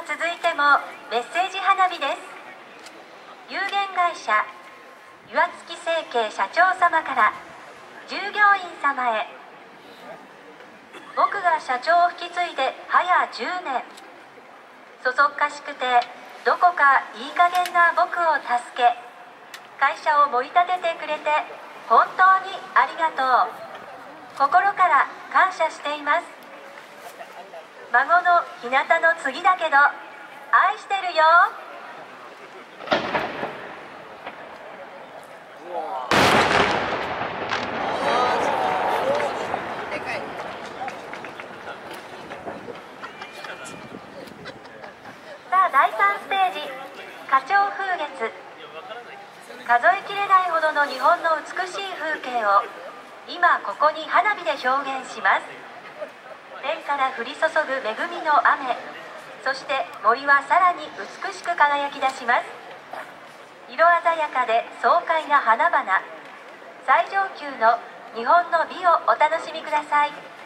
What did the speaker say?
続いてもメッセージ花火です。有限会社岩槻成慶社長様から従業員様へ。僕が社長を引き継いで早10年。そそっかしくてどこかいい加減な僕を助け、会社を盛り立ててくれて本当にありがとう。心から感謝しています。孫の日向の次だけど愛してるよ。さあ、第3ステージ、花鳥風月。数えきれないほどの日本の美しい風景を今ここに花火で表現します。天から降り注ぐ恵みの雨、そして森はさらに美しく輝き出します。色鮮やかで爽快な花々、最上級の日本の美をお楽しみください。